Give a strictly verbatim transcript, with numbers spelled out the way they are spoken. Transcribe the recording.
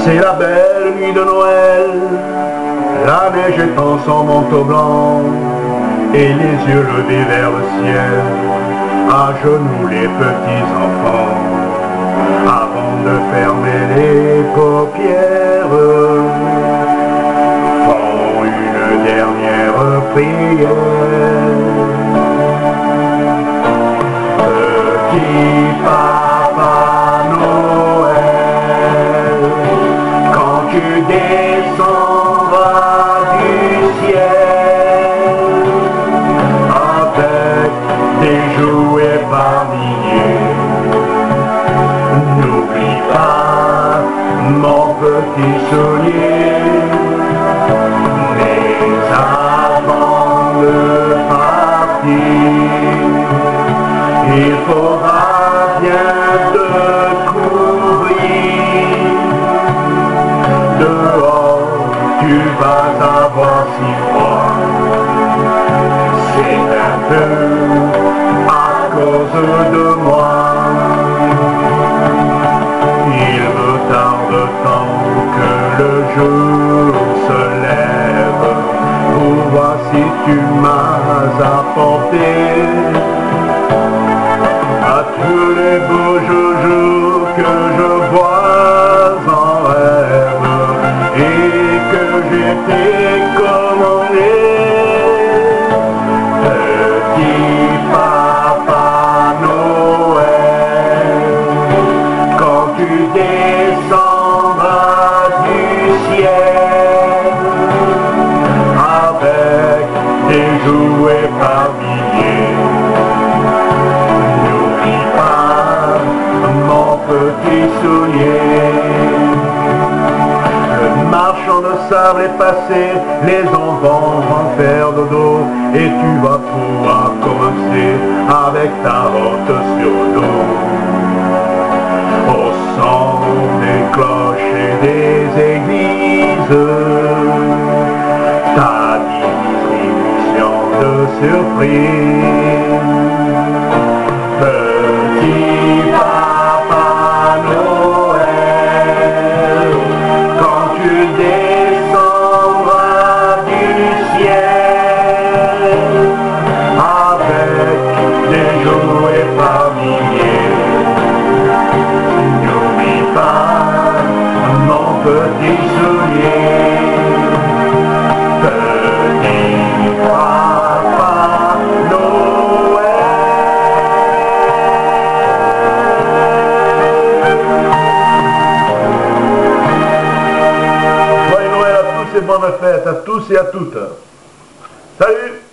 C'est la belle nuit de Noël, la neige étend son manteau blanc, et les yeux levés vers le ciel, à genoux les petits enfants, avant de fermer les paupières, font une dernière prière. Petit Papa Noël, quand tu descendras du ciel, avec des jouets par milliers, n'oublie pas mon petit soulier. Mais avant de partir, il faudra bien te couvrir. Dehors, tu vas avoir si froid. C'est un peu à cause de moi. Il me tarde tant que le jour se lève pour voir si tu m'as apporté à tous les beaux jours que je vois en rêve et que j'étais commandé. Petit Papa Noël, quand tu descendras du ciel, avec des jouets par milliers, n'oublie pas mon petit soulier. Le marchand de sable est passé, les enfants vont faire dodo, et tu vas pouvoir commencer avec ta route sur le dos. Au son des cloches et des églises, ta distribution de surprise. Petit Papa Noël, quand tu descendras du ciel, avec des jouets par milliers, n'oublie pas mon petit soulier. Petit Papa Noël. Joyeux Noël à tous et bonne fête à tous et à toutes. Salut!